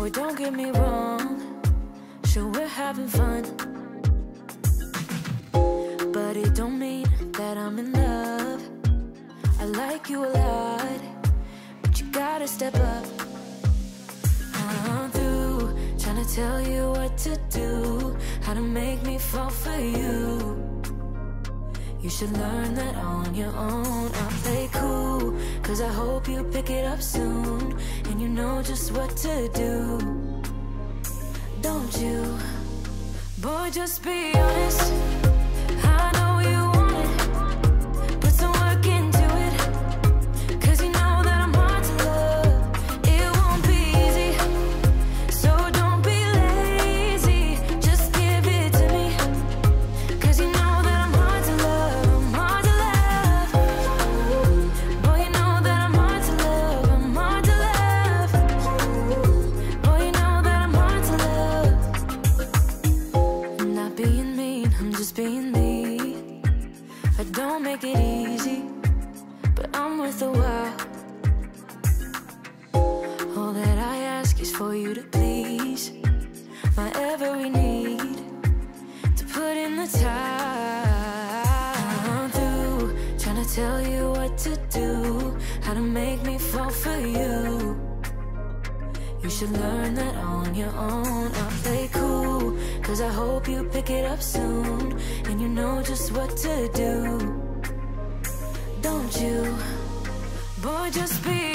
don't get me wrong, sure we're having fun, but it don't mean that I'm in love. I like you a lot, but you gotta step up. I'm through trying to tell you what to do, how to make me fall for you. You should learn that on your own. I'll play cool, cause I hope you pick it up soon, and you know just what to do, don't you? Boy, just be honest, I know you want it, put some work into it, cause you know that I'm hard to love. It won't be easy, so don't be lazy, just give it to me, cause you know that I'm hard to love, I'm hard to love. Boy, you know that I'm hard to love, I'm hard to love. Boy, you know that I'm hard to love. I'm not being mean, I'm just being me. I don't make it easy, but I'm worth a while. All that I ask is for you to please my every need, to put in the time. I'm through trying to tell you what to do, how to make me fall for you. You should learn that on your own. I'll play cool, cause I hope you pick it up soon, and you know just what to do, don't you? Boy, just be